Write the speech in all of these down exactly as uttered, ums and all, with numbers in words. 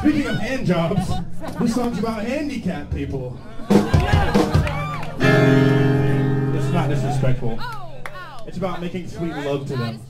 Speaking of hand jobs, this song's about handicap people. It's not disrespectful. It's about making sweet love to them.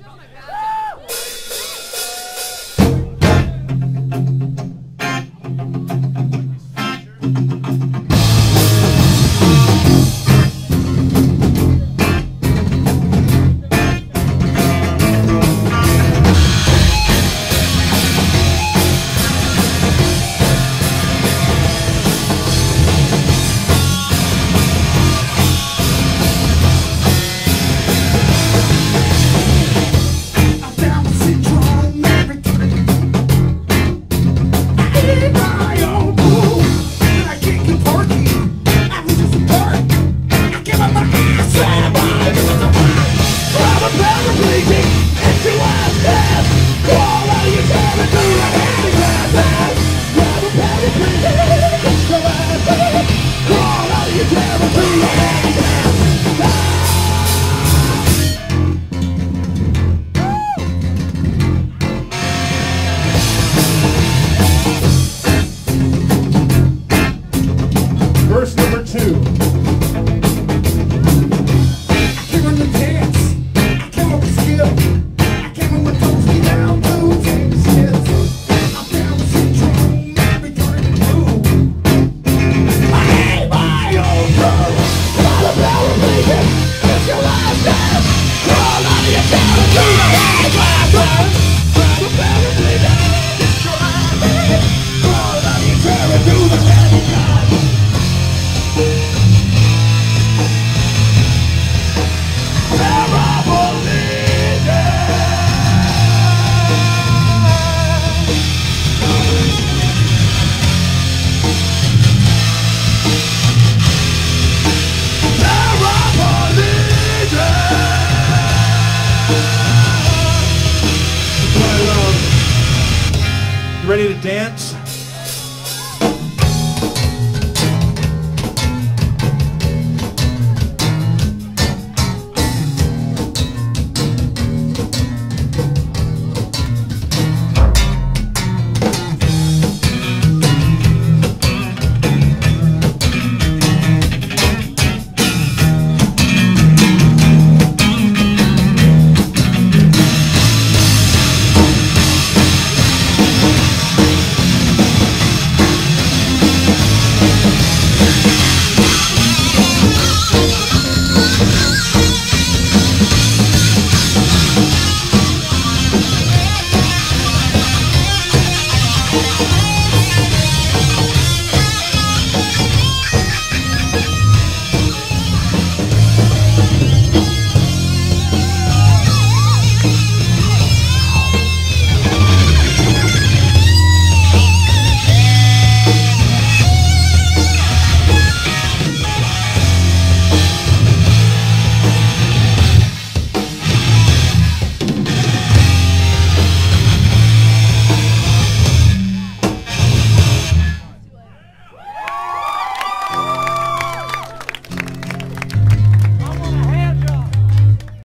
Verse number two. I came in the dance, I came up with skill, I came in with those we down to take the skills. I'm down with syndrome, every kind of move. I hate my own crew, all about repeating, it's your last dance. Crawl out of your town and do the hard class. All about repeating, it's your last dance. Crawl out of your town and do the handicap. You ready to dance?